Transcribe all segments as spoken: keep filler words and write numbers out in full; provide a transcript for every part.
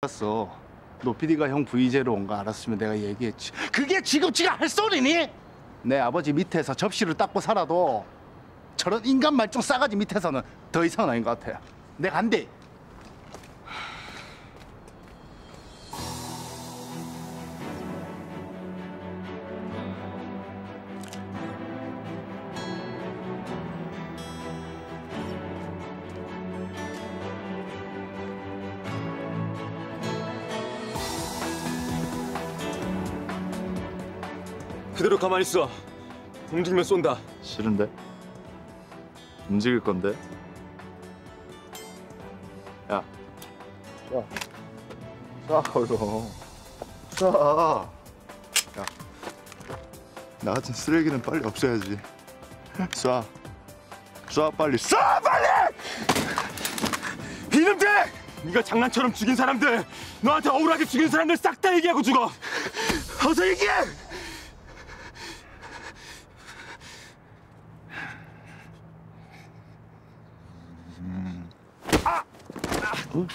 알았어. 노피디가 형 브이제로 온 거 알았으면 내가 얘기했지. 그게 지금 지가 할 소리니? 내 아버지 밑에서 접시를 닦고 살아도 저런 인간 말종 싸가지 밑에서는 더 이상은 아닌 것 같아. 내가 안 돼. 그대로 가만히 있어. 움직이면 쏜다. 싫은데? 움직일 건데? 야, 쏴. 쏴, 얼른. 쏴. 야, 나 같은 쓰레기는 빨리 없애야지. 쏴. 쏴, 빨리. 쏴, 빨리! 이놈들! 네가 장난처럼 죽인 사람들, 너한테 억울하게 죽인 사람들 싹 다 얘기하고 죽어. 어서 얘기해! 아! 아!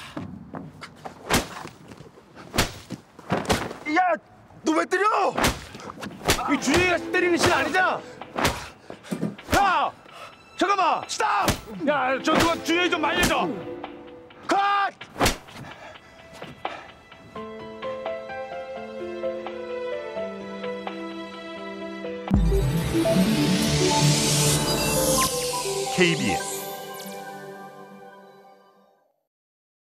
야! 너 왜 때려? 이 준영이가 때리는 신 아니잖아! 야! 잠깐만! 스탑! 야, 저 누가 준영이 좀 말려줘! 컷! 케이비에스